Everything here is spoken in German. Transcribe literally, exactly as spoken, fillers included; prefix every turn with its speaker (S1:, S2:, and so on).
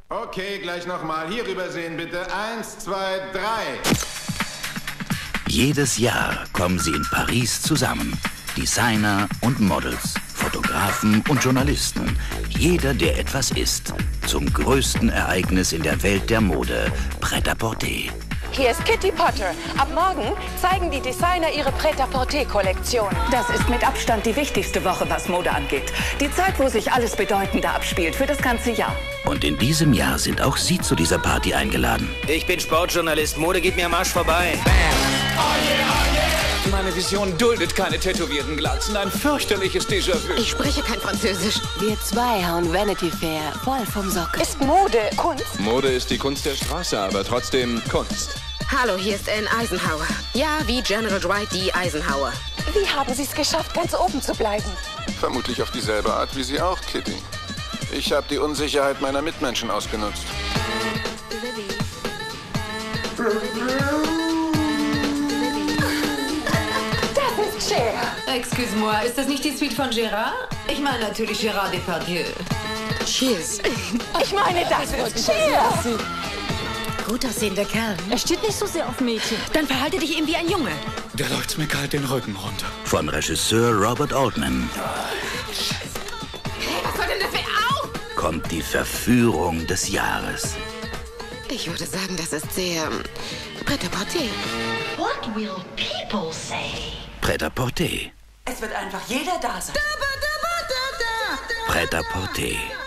S1: Okay, gleich nochmal. Hier rübersehen, bitte. Eins, zwei, drei.
S2: Jedes Jahr kommen sie in Paris zusammen. Designer und Models, Fotografen und Journalisten. Jeder, der etwas ist. Zum größten Ereignis in der Welt der Mode. Prêt-à-porter.
S3: Hier ist Kitty Potter. Ab morgen zeigen die Designer ihre Prêt-à-porter-Kollektion.
S4: Das ist mit Abstand die wichtigste Woche, was Mode angeht. Die Zeit, wo sich alles Bedeutende abspielt für das ganze Jahr.
S2: Und in diesem Jahr sind auch Sie zu dieser Party eingeladen.
S5: Ich bin Sportjournalist. Mode geht mir am Arsch vorbei. Bam.
S6: Meine Vision duldet keine tätowierten Glatzen. Ein fürchterliches Déjà-vu.
S7: Ich spreche kein Französisch.
S8: Wir zwei hauen Vanity Fair voll vom Sockel.
S3: Ist Mode Kunst?
S9: Mode ist die Kunst der Straße, aber trotzdem Kunst.
S7: Hallo, hier ist Anne Eisenhower. Ja, wie General Dwight D. Eisenhower.
S3: Wie haben Sie es geschafft, ganz oben zu bleiben?
S1: Vermutlich auf dieselbe Art wie Sie auch, Kitty. Ich habe die Unsicherheit meiner Mitmenschen ausgenutzt.
S3: Das ist Cher.
S8: Excuse-moi, ist das nicht die Suite von Gérard? Ich meine natürlich Gérard Depardieu.
S7: Cheers.
S3: Ich meine, das ist Cher.
S8: Gut aussehender Kerl.
S10: Er steht nicht so sehr auf Mädchen.
S8: Dann verhalte dich eben wie ein Junge.
S6: Der läuft's mir kalt den Rücken runter.
S2: Von Regisseur Robert Altman
S7: Was soll denn das für Au?
S2: kommt die Verführung des Jahres.
S7: Ich würde sagen, das ist sehr ähm, Prêt-à-porter.
S10: What will people say?
S2: Prêt-à-porter.
S3: Es wird einfach jeder da sein.
S2: Prêt-à-porter.